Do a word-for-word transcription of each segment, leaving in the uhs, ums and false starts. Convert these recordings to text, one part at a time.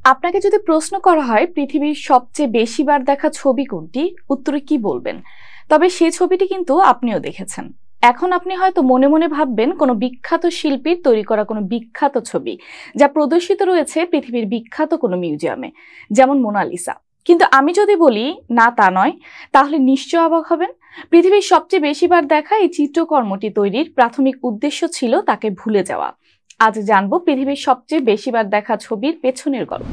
আপনাকে যদি প্রশ্ন করা হয় পৃথিবীর সবচেয়ে বেশি বার দেখা ছবি কোনটি, উত্তরে কি বলবেন? তবে সেই ছবিটি কিন্তু আপনিও দেখেছেন। এখন আপনি হয়তো মনে মনে ভাববেন কোনো বিখ্যাত শিল্পীর তৈরি করা কোনো বিখ্যাত ছবি, যা প্রদর্শিত রয়েছে পৃথিবীর বিখ্যাত কোনো মিউজিয়ামে, যেমন মোনালিসা। কিন্তু আমি যদি বলি না, তা নয়, তাহলে নিশ্চয় অবাক হবেন। পৃথিবীর সবচেয়ে বেশি বার দেখা এই চিত্রকর্মটি তৈরির প্রাথমিক উদ্দেশ্য ছিল তাকে ভুলে যাওয়া। আজ জানবো পৃথিবীর সবচেয়ে বেশি বার দেখা ছবির পেছনের গল্প।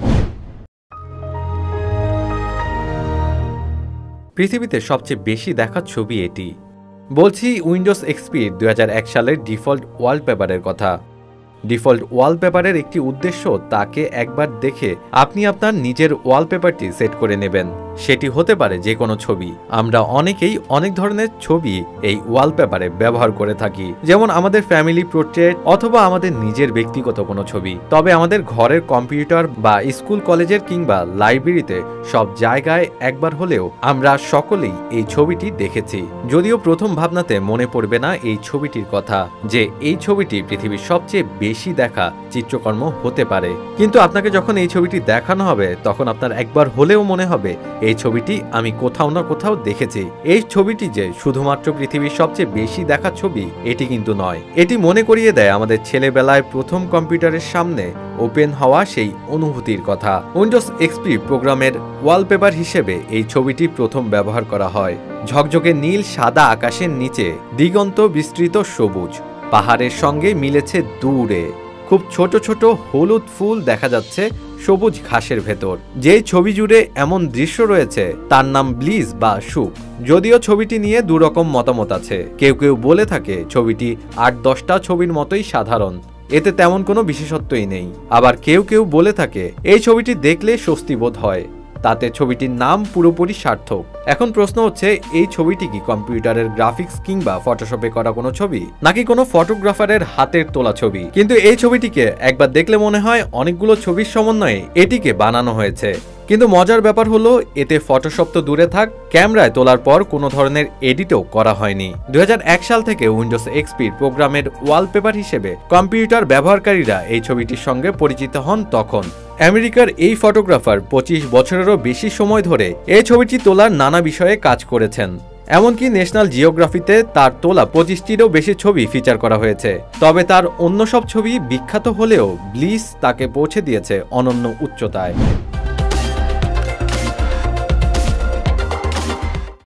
পৃথিবীতে সবচেয়ে বেশি দেখা ছবি এটি। বলছি উইন্ডোজ এক্সপির দুই হাজার এক সালের ডিফল্ট ওয়ালপেপারের কথা। ডিফল্ট ওয়ালপেপারের একটি উদ্দেশ্য তাকে একবার দেখে আপনি আপনার নিজের ওয়ালপেপারটি সেট করে নেবেন। সেটি হতে পারে যে কোনো ছবি। আমরা অনেকেই অনেক ধরনের ছবি এই ওয়ালপেপারে ব্যবহার করে থাকি, যেমন আমাদের ফ্যামিলি পোর্ট্রেট অথবা আমাদের নিজের ব্যক্তিগত কোনো ছবি। তবে আমাদের ঘরের কম্পিউটার বা স্কুল কলেজের কিংবা লাইব্রেরিতে সব জায়গায় একবার হলেও আমরা সকলেই এই ছবিটি দেখেছি। যদিও প্রথম ভাবনাতে মনে পড়বে না এই ছবিটির কথা, যে এই ছবিটি পৃথিবীর সবচেয়ে বেশি দেখা চিত্রকর্ম হতে পারে। কিন্তু আপনাকে যখন এই ছবিটি দেখানো হবে তখন আপনার একবার হলেও মনে হবে এই ছবিটি আমি কোথাও না কোথাও দেখেছি। এই ছবিটি যে শুধুমাত্র পৃথিবীর সবচেয়ে বেশি দেখা ছবি এটি কিন্তু নয়। এটি মনে করিয়ে দেয় আমাদের ছেলেবেলায় প্রথম কম্পিউটারের সামনে ওপেন হওয়া সেই অনুভূতির কথা। উইন্ডোজ এক্সপি প্রোগ্রামের ওয়ালপেপার হিসেবে এই ছবিটি প্রথম ব্যবহার করা হয়। ঝকঝকে নীল সাদা আকাশের নিচে দিগন্ত বিস্তৃত সবুজ পাহাড়ের সঙ্গে মিলেছে দূরে খুব ছোট ছোট হলুদ ফুল দেখা যাচ্ছে সবুজ ঘাসের ভেতর। যেই ছবি জুড়ে এমন দৃশ্য রয়েছে তার নাম ব্লিজ বা সুখ। যদিও ছবিটি নিয়ে দুরকম মতামত আছে। কেউ কেউ বলে থাকে ছবিটি আট দশটা ছবির মতোই সাধারণ, এতে তেমন কোনো বিশেষত্বই নেই। আবার কেউ কেউ বলে থাকে এই ছবিটি দেখলে স্বস্তি বোধ হয়, তাতে ছবিটির নাম পুরোপুরি সার্থক। এখন প্রশ্ন হচ্ছে এই ছবিটি কি কম্পিউটারের গ্রাফিক্স কিংবা ফটোশপে করা কোনো ছবি, নাকি কোনো ফটোগ্রাফারের হাতের তোলা ছবি? কিন্তু এই ছবিটিকে একবার দেখলে মনে হয় অনেকগুলো ছবির সমন্বয়ে এটিকে বানানো হয়েছে। কিন্তু মজার ব্যাপার হলো এতে ফটোশপ তো দূরে থাক, ক্যামেরায় তোলার পর কোনো ধরনের এডিটও করা হয়নি। দুই হাজার এক সাল থেকে উইন্ডোজ এক্সপি প্রোগ্রামের ওয়ালপেপার হিসেবে কম্পিউটার ব্যবহারকারীরা এই ছবিটির সঙ্গে পরিচিত হন তখন। আমেরিকার এই ফটোগ্রাফার পঁচিশ বছরেরও বেশি সময় ধরে এই ছবিটি তোলার নানা বিষয়ে কাজ করেছেন। এমনকি ন্যাশনাল জিওগ্রাফিতে তার তোলা পঁচিশটিরও বেশি ছবি ফিচার করা হয়েছে। তবে তার অন্য সব ছবি বিখ্যাত হলেও ব্লিস তাকে পৌঁছে দিয়েছে অনন্য উচ্চতায়।